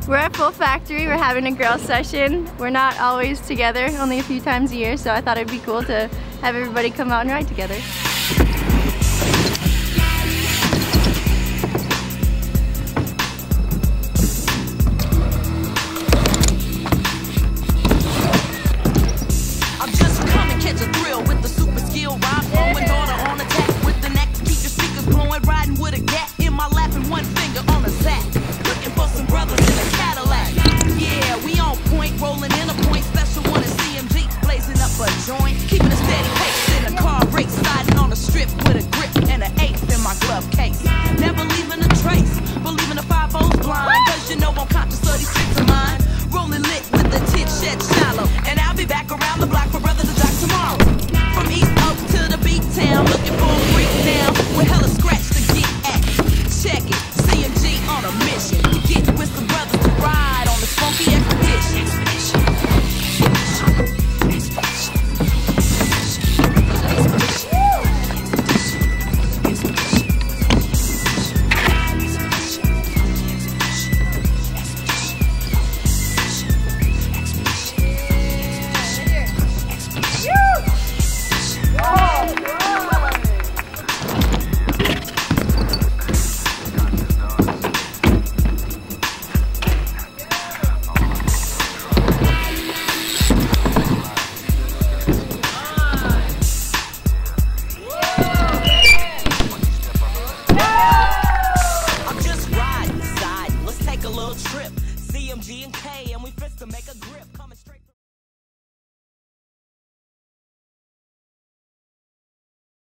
We're at Full Factory. We're having a girls session. We're not always together, only a few times a year, so I thought it'd be cool to have everybody come out and ride together.